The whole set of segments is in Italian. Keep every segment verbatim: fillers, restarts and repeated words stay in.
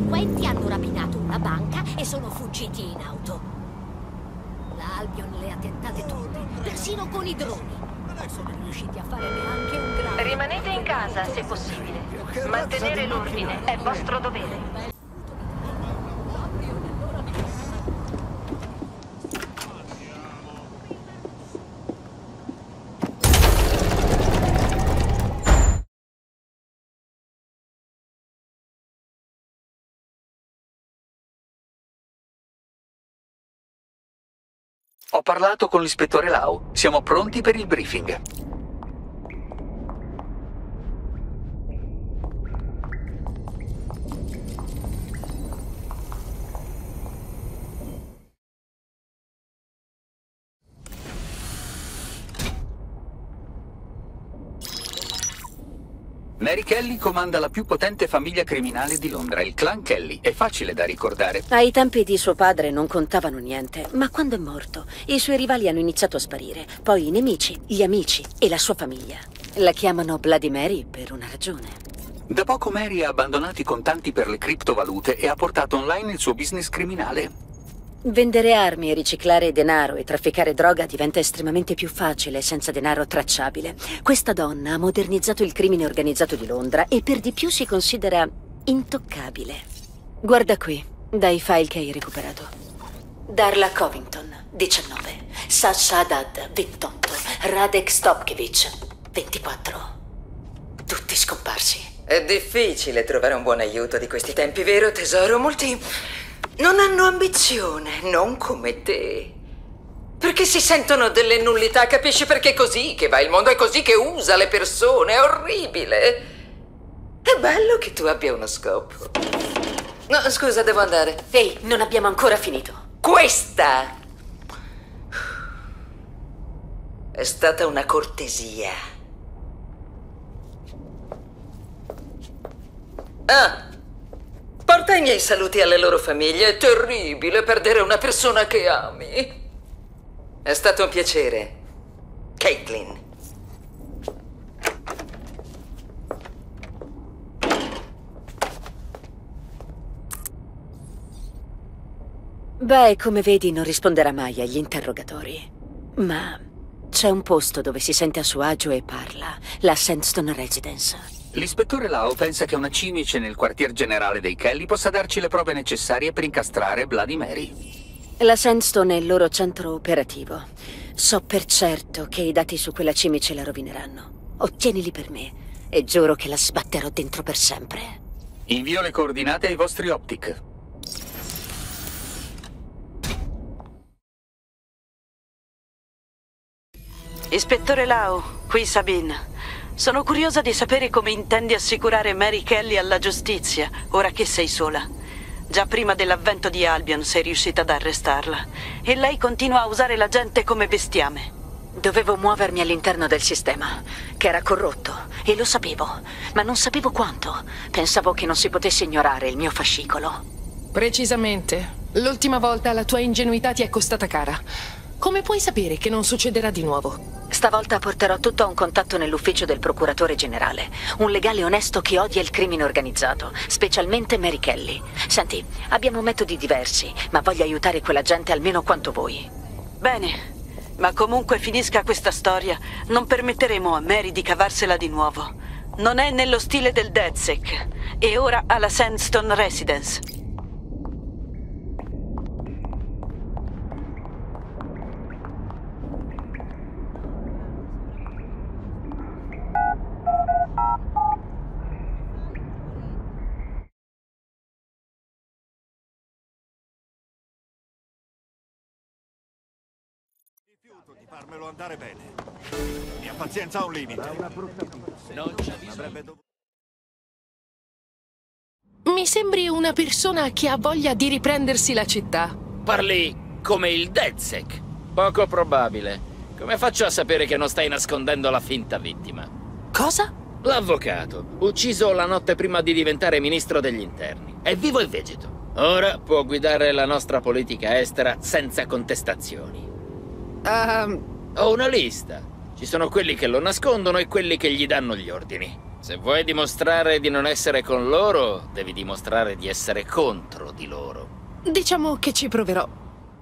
delinquenti hanno rapinato una banca e sono fuggiti in auto. La Albion le ha tentate tutte, persino con i droni. Non sono riusciti a fare neanche un grado. Rimanete in casa se possibile. Mantenere l'ordine è vostro dovere. Ho parlato con l'ispettore Lau. Siamo pronti per il briefing. Mary Kelly comanda la più potente famiglia criminale di Londra, il clan Kelly. È facile da ricordare. Ai tempi di suo padre non contavano niente, ma quando è morto, i suoi rivali hanno iniziato a sparire. Poi i nemici, gli amici e la sua famiglia. La chiamano Bloody Mary per una ragione. Da poco Mary ha abbandonato i contanti per le criptovalute e ha portato online il suo business criminale. Vendere armi, riciclare denaro e trafficare droga diventa estremamente più facile senza denaro tracciabile. Questa donna ha modernizzato il crimine organizzato di Londra e per di più si considera intoccabile. Guarda qui, dai file che hai recuperato. Darla Covington, diciannove. Sasha Haddad, ventotto. Radek Stopkevich, ventiquattro. Tutti scomparsi. È difficile trovare un buon aiuto di questi tempi, vero tesoro? Molti non hanno ambizione, non come te. Perché si sentono delle nullità, capisci? Perché è così che va il mondo, è così che usa le persone, è orribile. È bello che tu abbia uno scopo. No, scusa, devo andare. Ehi, non abbiamo ancora finito. Questa è stata una cortesia. Ah, porta i miei saluti alle loro famiglie. È terribile perdere una persona che ami. È stato un piacere, Caitlin. Beh, come vedi non risponderà mai agli interrogatori. Ma c'è un posto dove si sente a suo agio e parla, la Sandstone Residence. L'ispettore Lau pensa che una cimice nel quartier generale dei Kelly possa darci le prove necessarie per incastrare Bloody Mary. La Sandstone è il loro centro operativo. So per certo che i dati su quella cimice la rovineranno. Ottienili per me e giuro che la sbatterò dentro per sempre. Invio le coordinate ai vostri optic. Ispettore Lau, qui Sabine. Sono curiosa di sapere come intendi assicurare Mary Kelly alla giustizia, ora che sei sola. Già prima dell'avvento di Albion sei riuscita ad arrestarla, e lei continua a usare la gente come bestiame. Dovevo muovermi all'interno del sistema, che era corrotto, e lo sapevo, ma non sapevo quanto. Pensavo che non si potesse ignorare il mio fascicolo. Precisamente. L'ultima volta la tua ingenuità ti è costata cara. Come puoi sapere che non succederà di nuovo? Stavolta porterò tutto a un contatto nell'ufficio del procuratore generale. Un legale onesto che odia il crimine organizzato, specialmente Mary Kelly. Senti, abbiamo metodi diversi, ma voglio aiutare quella gente almeno quanto voi. Bene, ma comunque finisca questa storia, non permetteremo a Mary di cavarsela di nuovo. Non è nello stile del DedSec. E ora alla Sandstone Residence. Di farmelo andare bene. Mia pazienza ha un limite. Non c'è bisogno. Mi sembri una persona che ha voglia di riprendersi la città. Parli come il DedSec. Poco probabile. Come faccio a sapere che non stai nascondendo la finta vittima? Cosa? L'avvocato, ucciso la notte prima di diventare ministro degli interni. È vivo e vegeto. Ora può guidare la nostra politica estera senza contestazioni. Um... Ho una lista. Ci sono quelli che lo nascondono e quelli che gli danno gli ordini. Se vuoi dimostrare di non essere con loro, devi dimostrare di essere contro di loro. Diciamo che ci proverò.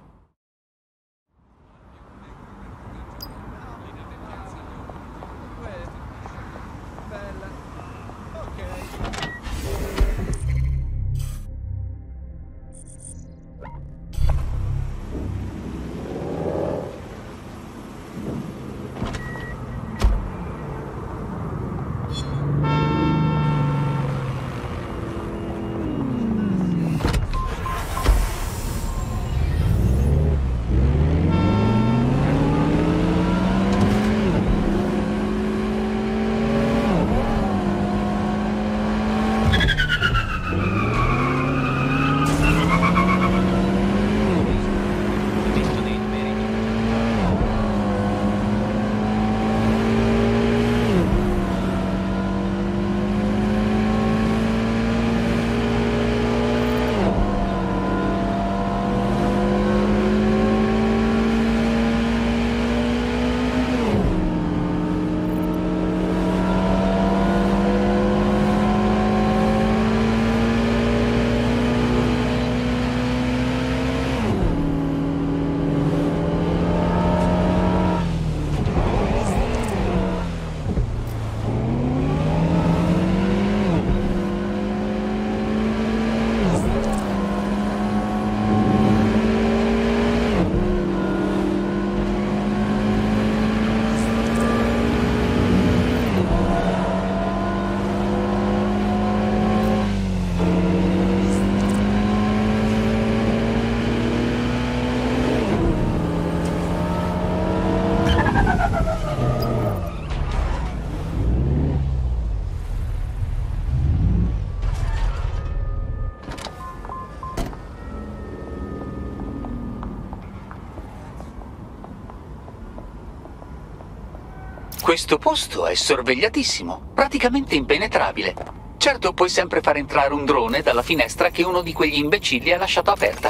Questo posto è sorvegliatissimo, praticamente impenetrabile. Certo, puoi sempre far entrare un drone dalla finestra che uno di quegli imbecilli ha lasciato aperta.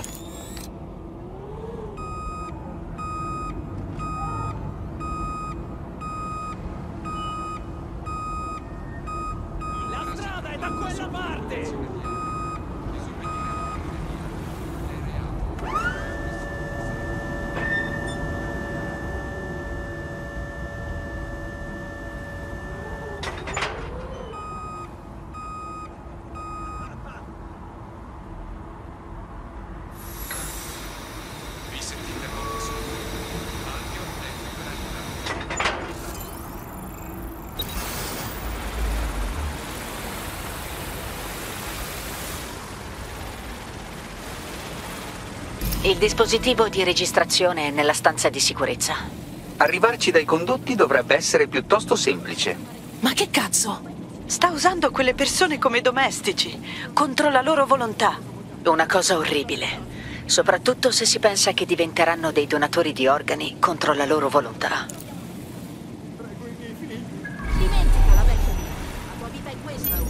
La strada è da quella parte! Il dispositivo di registrazione è nella stanza di sicurezza. Arrivarci dai condotti dovrebbe essere piuttosto semplice. Ma che cazzo? Sta usando quelle persone come domestici, contro la loro volontà. Una cosa orribile. Soprattutto se si pensa che diventeranno dei donatori di organi contro la loro volontà. Dimentica la vecchia vita. La tua vita è questa ora.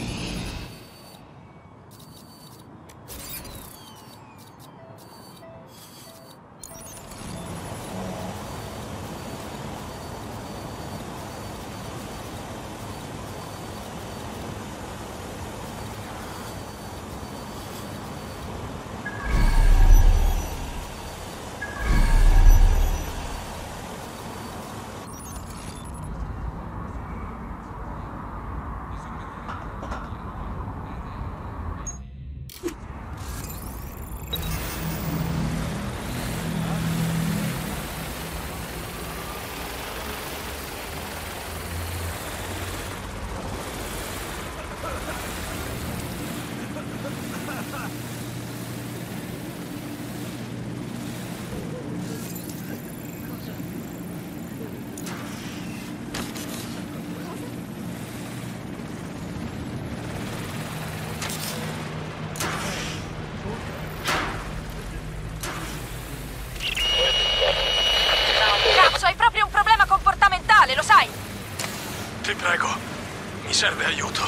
Lo sai? Ti prego, mi serve aiuto.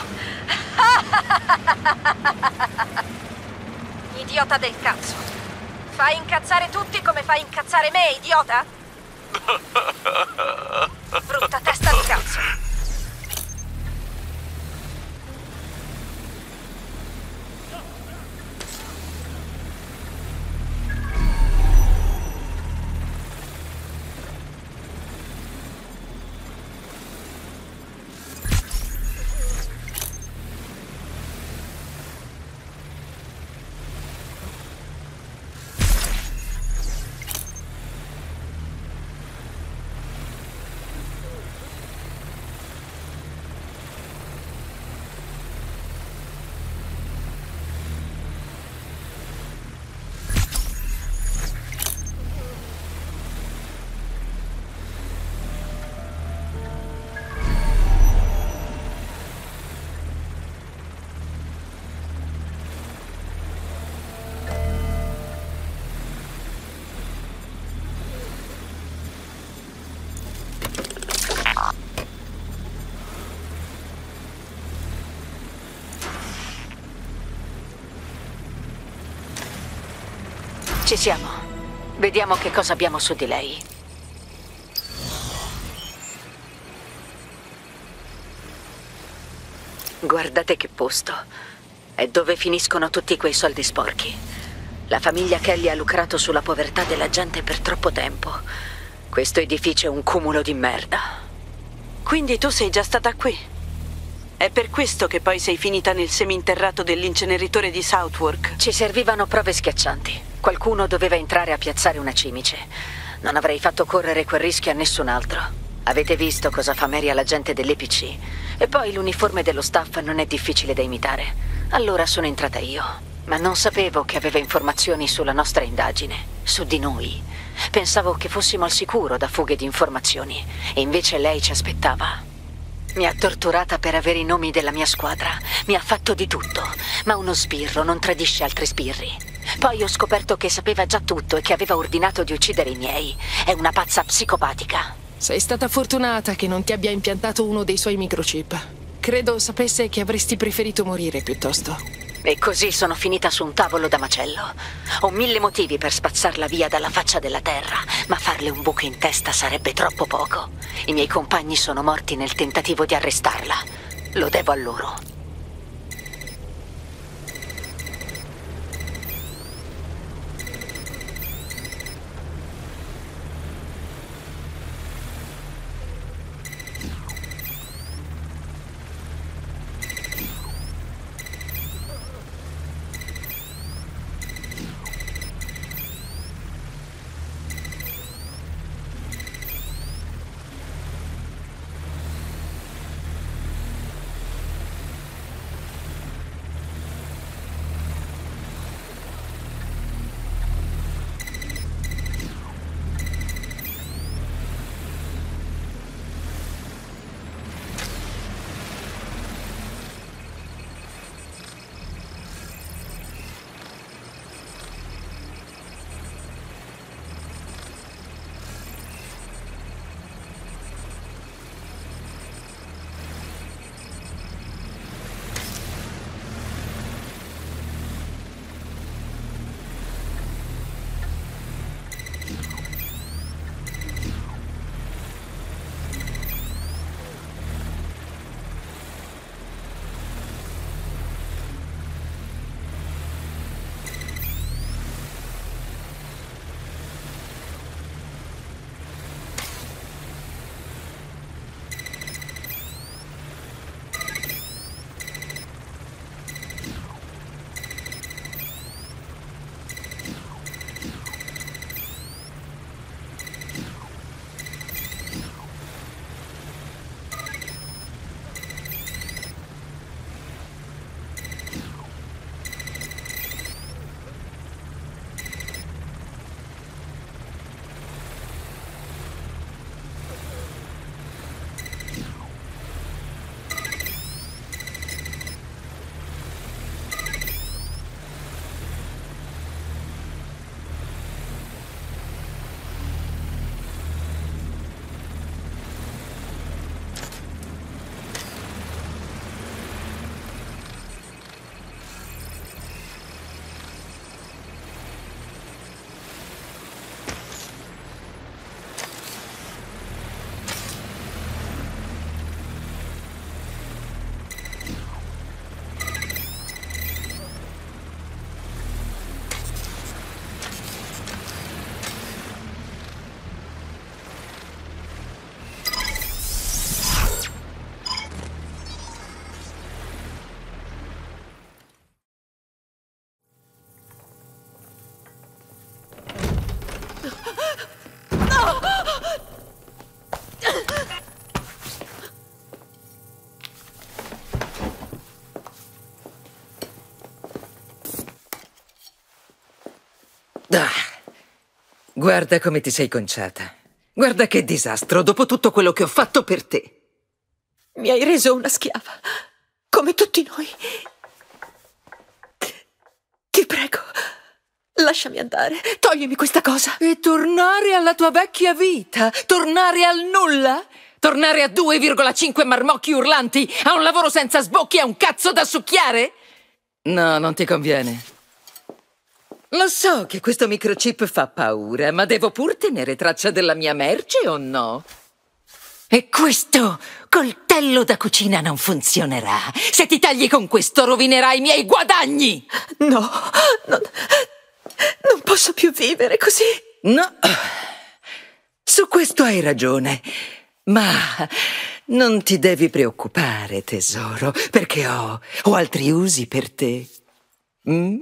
Idiota del cazzo. Fai incazzare tutti come fai incazzare me, idiota? Brutta testa di cazzo. Ci siamo. Vediamo che cosa abbiamo su di lei. Guardate che posto. È dove finiscono tutti quei soldi sporchi. La famiglia Kelly ha lucrato sulla povertà della gente per troppo tempo. Questo edificio è un cumulo di merda. Quindi tu sei già stata qui? È per questo che poi sei finita nel seminterrato dell'inceneritore di Southwark? Ci servivano prove schiaccianti. Qualcuno doveva entrare a piazzare una cimice. Non avrei fatto correre quel rischio a nessun altro. Avete visto cosa fa Mary alla gente dell'E P C? E poi l'uniforme dello staff non è difficile da imitare. Allora sono entrata io. Ma non sapevo che aveva informazioni sulla nostra indagine, su di noi. Pensavo che fossimo al sicuro da fughe di informazioni. E invece lei ci aspettava. Mi ha torturata per avere i nomi della mia squadra. Mi ha fatto di tutto. Ma uno sbirro non tradisce altri sbirri. Poi ho scoperto che sapeva già tutto e che aveva ordinato di uccidere i miei. È una pazza psicopatica. Sei stata fortunata che non ti abbia impiantato uno dei suoi microchip. Credo sapesse che avresti preferito morire piuttosto. E così sono finita su un tavolo da macello. Ho mille motivi per spazzarla via dalla faccia della terra, ma farle un buco in testa sarebbe troppo poco. I miei compagni sono morti nel tentativo di arrestarla. Lo devo a loro. Ah, guarda come ti sei conciata. Guarda che disastro, dopo tutto quello che ho fatto per te. Mi hai reso una schiava, come tutti noi. Ti prego, lasciami andare, toglimi questa cosa. E tornare alla tua vecchia vita? Tornare al nulla? Tornare a due virgola cinque marmocchi urlanti? A un lavoro senza sbocchi e a un cazzo da succhiare? No, non ti conviene. Lo so che questo microchip fa paura, ma devo pur tenere traccia della mia merce o no? E questo coltello da cucina non funzionerà. Se ti tagli con questo rovinerai i miei guadagni! No, non, non posso più vivere così. No, su questo hai ragione, ma non ti devi preoccupare, tesoro, perché ho, ho altri usi per te. Mm?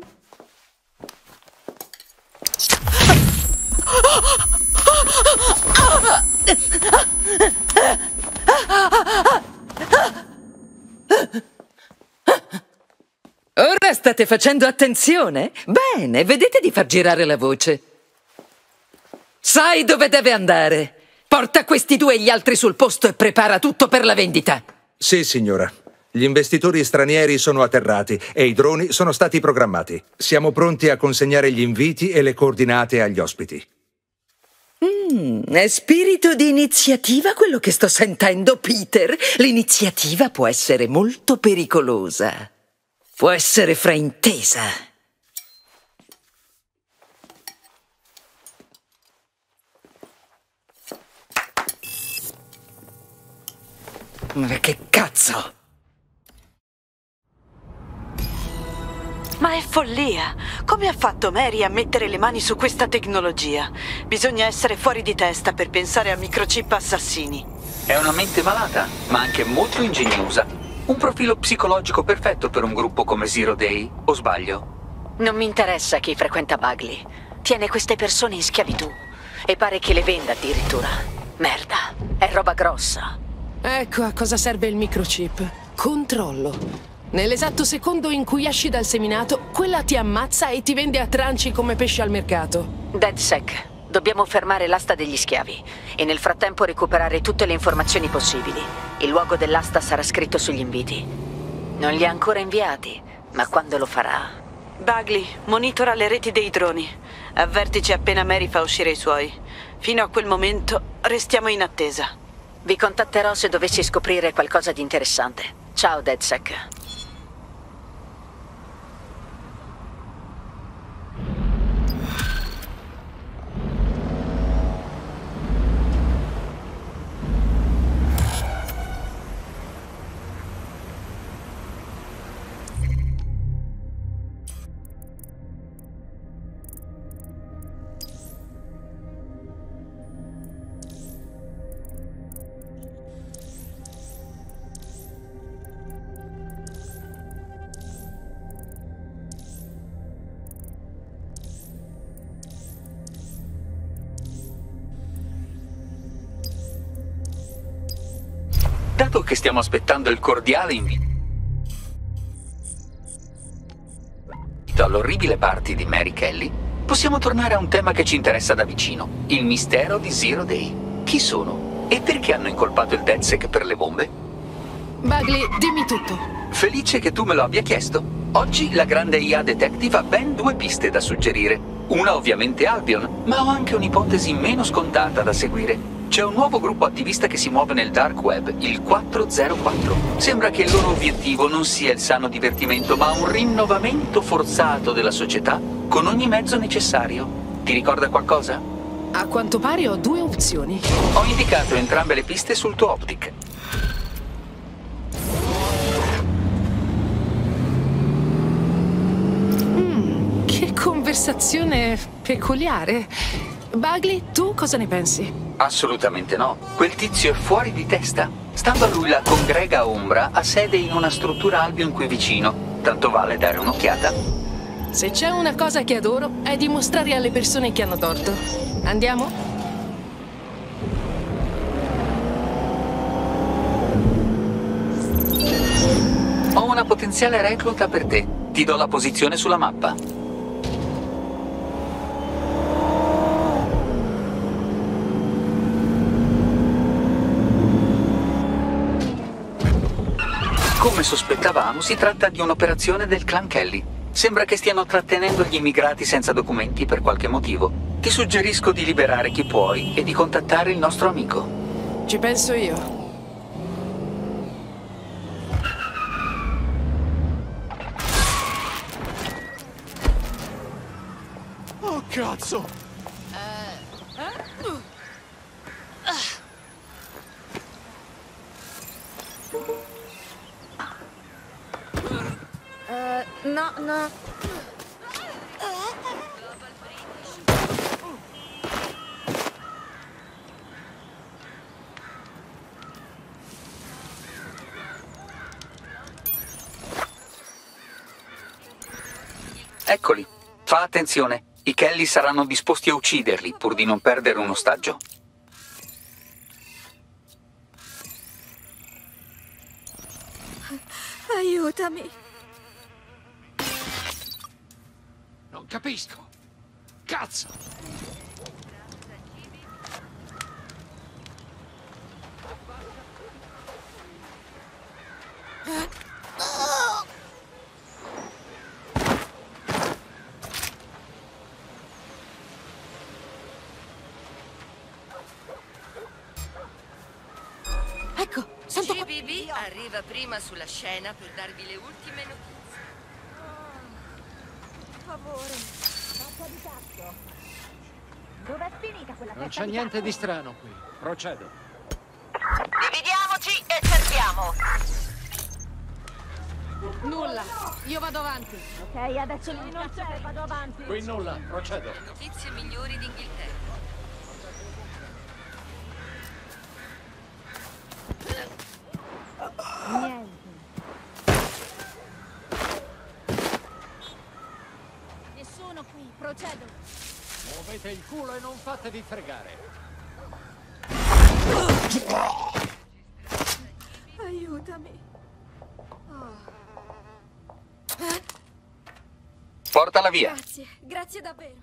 Ora state facendo attenzione? Bene, vedete di far girare la voce. Sai dove deve andare. Porta questi due e gli altri sul posto e prepara tutto per la vendita. Sì, signora. Gli investitori stranieri sono atterrati e i droni sono stati programmati. Siamo pronti a consegnare gli inviti e le coordinate agli ospiti. Mm, è spirito di iniziativa quello che sto sentendo, Peter. L'iniziativa può essere molto pericolosa. Può essere fraintesa. Ma che cazzo? Ma è follia! Come ha fatto Mary a mettere le mani su questa tecnologia? Bisogna essere fuori di testa per pensare a microchip assassini. È una mente malata, ma anche molto ingegnosa. Un profilo psicologico perfetto per un gruppo come Zero Day, o sbaglio? Non mi interessa chi frequenta Bagley. Tiene queste persone in schiavitù. E pare che le venda addirittura. Merda, è roba grossa. Ecco a cosa serve il microchip. Controllo. Nell'esatto secondo in cui esci dal seminato, quella ti ammazza e ti vende a tranci come pesce al mercato. DedSec, dobbiamo fermare l'asta degli schiavi e nel frattempo recuperare tutte le informazioni possibili. Il luogo dell'asta sarà scritto sugli inviti. Non li ha ancora inviati, ma quando lo farà... Bagley, monitora le reti dei droni. Avvertici appena Mary fa uscire i suoi. Fino a quel momento restiamo in attesa. Vi contatterò se dovessi scoprire qualcosa di interessante. Ciao, DedSec. Dato che stiamo aspettando il cordiale invito all'orribile party di Mary Kelly, possiamo tornare a un tema che ci interessa da vicino, il mistero di Zero Day. Chi sono? E perché hanno incolpato il DedSec per le bombe? Bagley, dimmi tutto. Felice che tu me lo abbia chiesto. Oggi la grande I A Detective ha ben due piste da suggerire. Una ovviamente Albion, ma ho anche un'ipotesi meno scontata da seguire. C'è un nuovo gruppo attivista che si muove nel dark web, il quattrocentoquattro. Sembra che il loro obiettivo non sia il sano divertimento, ma un rinnovamento forzato della società con ogni mezzo necessario. Ti ricorda qualcosa? A quanto pare ho due opzioni. Ho indicato entrambe le piste sul tuo optic. Mm, che conversazione peculiare. Bagley, tu cosa ne pensi? Assolutamente no. Quel tizio è fuori di testa. Stando a lui la congrega Ombra ha sede in una struttura Albion qui vicino. Tanto vale dare un'occhiata. Se c'è una cosa che adoro è dimostrare alle persone che hanno torto. Andiamo? Ho una potenziale recluta per te. Ti do la posizione sulla mappa. Come sospettavamo, si tratta di un'operazione del clan Kelly. Sembra che stiano trattenendo gli immigrati senza documenti per qualche motivo. Ti suggerisco di liberare chi puoi e di contattare il nostro amico. Ci penso io. Oh, cazzo! Uh, eh? uh. Uh, no, no. Eccoli. Fa attenzione. I Kelly saranno disposti a ucciderli pur di non perdere un ostaggio. Aiutami. Non capisco. Cazzo! Ecco, sento G B B arriva prima sulla scena per darvi le ultime notizie. Per favore, faccia di cazzo. Dov'è finita quella Non c'è niente di strano qui. Procedo. Dividiamoci e cerchiamo. Nulla, io vado avanti. Ok, adesso lui non c'è, vado avanti. Qui nulla, procedo. Le notizie migliori d'Inghilterra. Niente. Nessuno qui, procedo. Muovete il culo e non fatevi fregare. Aiutami. Portala via. Grazie, grazie davvero.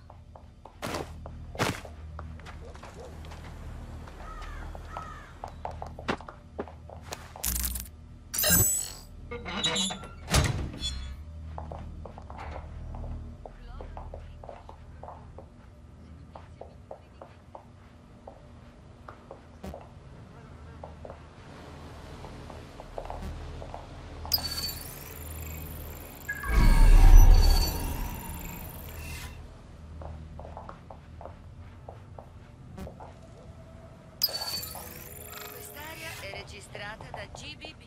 Quest'area è registrata da G B B.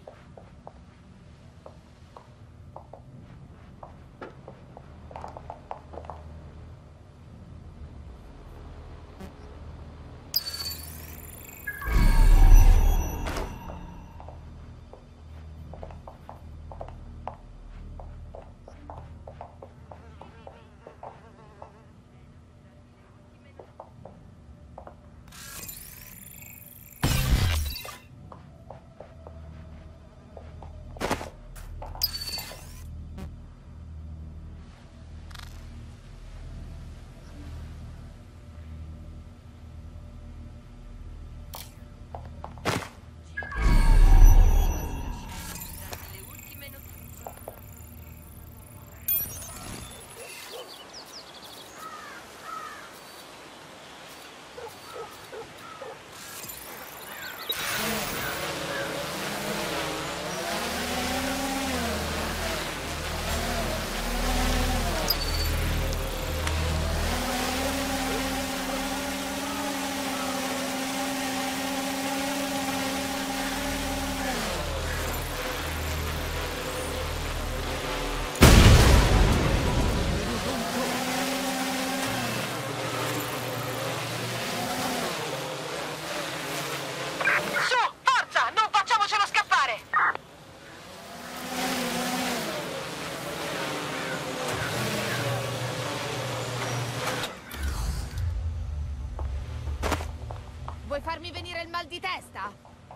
Vuoi farmi venire il mal di testa?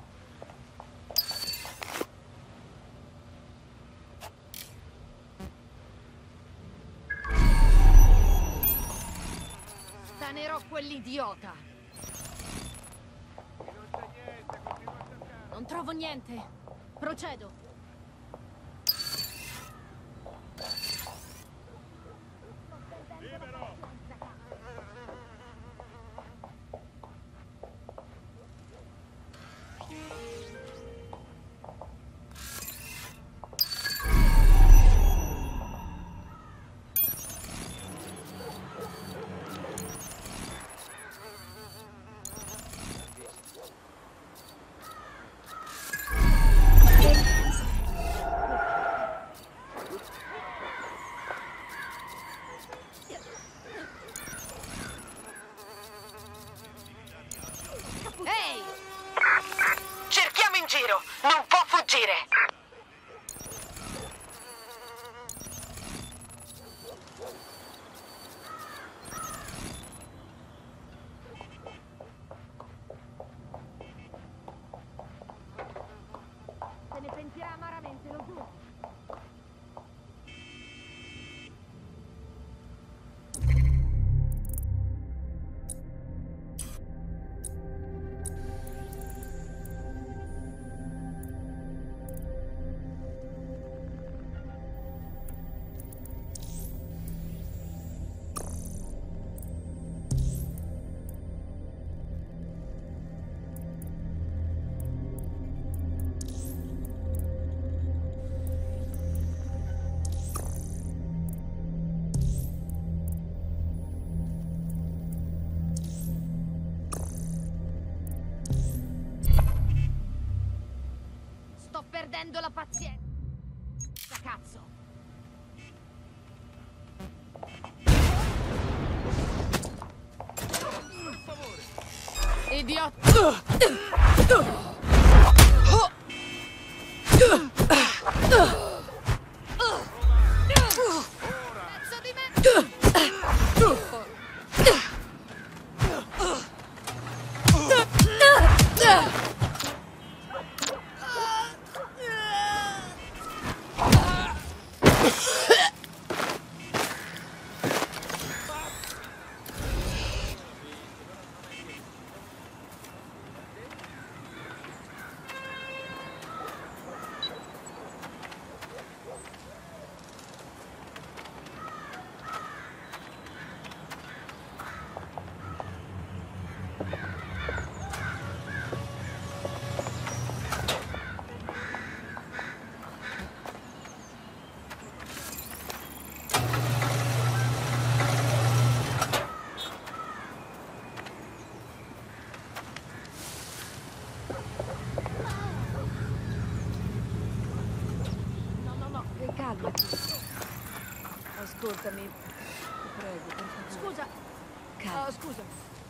Stanerò quell'idiota. Non trovo niente. Procedo. perdendo la pazienza. Cazzo. Per favore. Idiota. Pezzo di me. Calmati. Ascoltami. Ti prego, per favore. Scusa. Calma. Oh, scusa.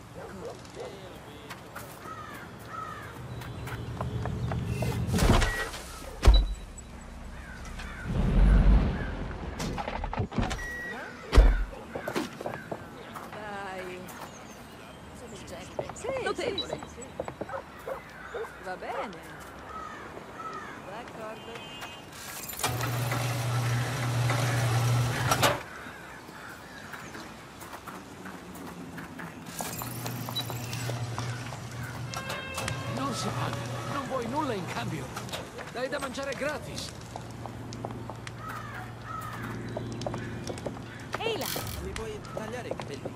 Dai. Sì, notevole. Sì, sì, sì. Va bene. D'accordo. Non si paga. Non vuoi nulla in cambio. Dai da mangiare gratis. Ehi là. Mi puoi tagliare i capelli?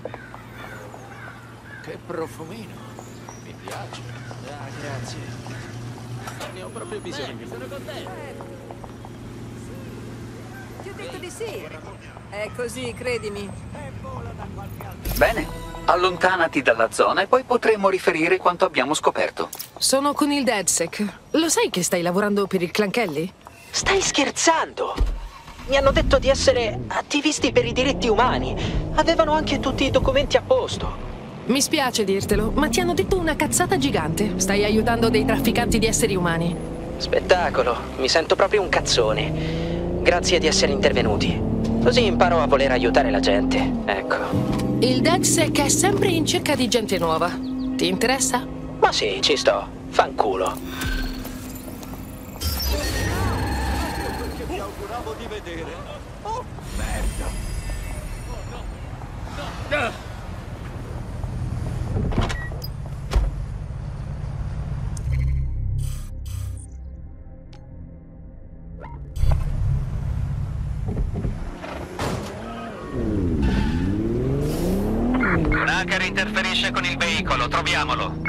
Che profumino. Mi piace. Ah, grazie. Ne ho proprio bisogno. Sono contento. Ti ho detto di sì. È così, credimi. Bene, allontanati dalla zona e poi potremo riferire quanto abbiamo scoperto. Sono con il DedSec. Lo sai che stai lavorando per il Clan Kelly? Stai scherzando? Mi hanno detto di essere attivisti per i diritti umani. Avevano anche tutti i documenti a posto. Mi spiace dirtelo, ma ti hanno detto una cazzata gigante. Stai aiutando dei trafficanti di esseri umani. Spettacolo, mi sento proprio un cazzone. Grazie di essere intervenuti. Così imparo a voler aiutare la gente, ecco. Il DedSec è sempre in cerca di gente nuova. Ti interessa? Ma sì, ci sto. Fanculo. Perché mi auguravo di vedere. Oh, merda. Oh, no. No. Un hacker interferisce con il veicolo, troviamolo.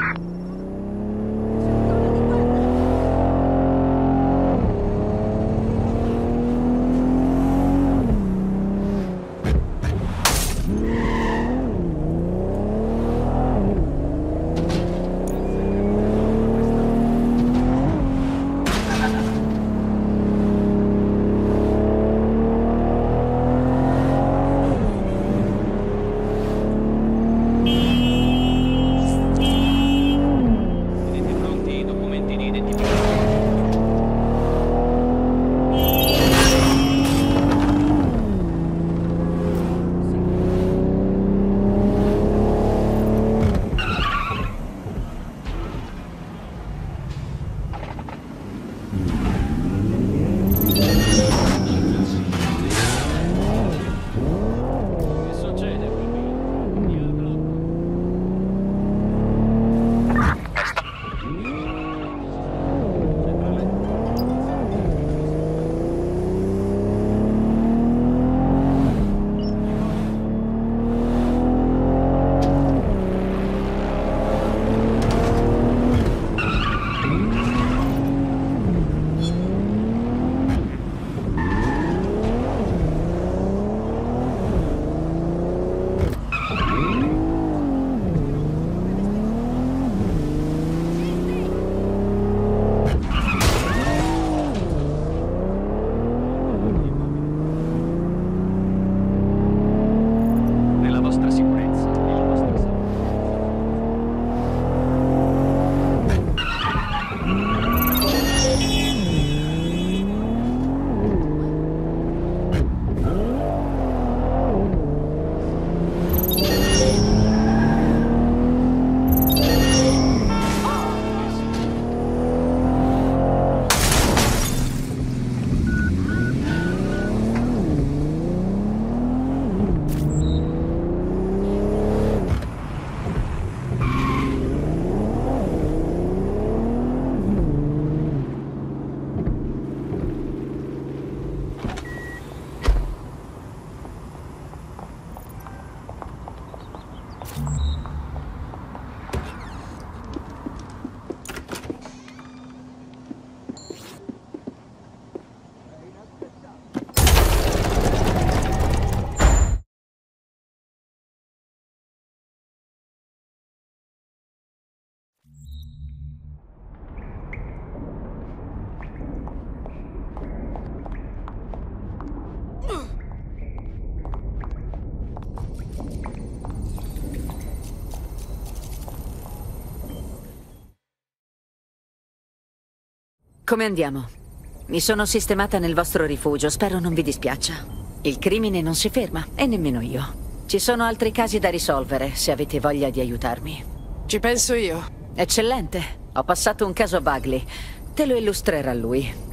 Come andiamo? Mi sono sistemata nel vostro rifugio, spero non vi dispiaccia. Il crimine non si ferma, e nemmeno io. Ci sono altri casi da risolvere, se avete voglia di aiutarmi. Ci penso io. Eccellente. Ho passato un caso a Bagley. Te lo illustrerà lui.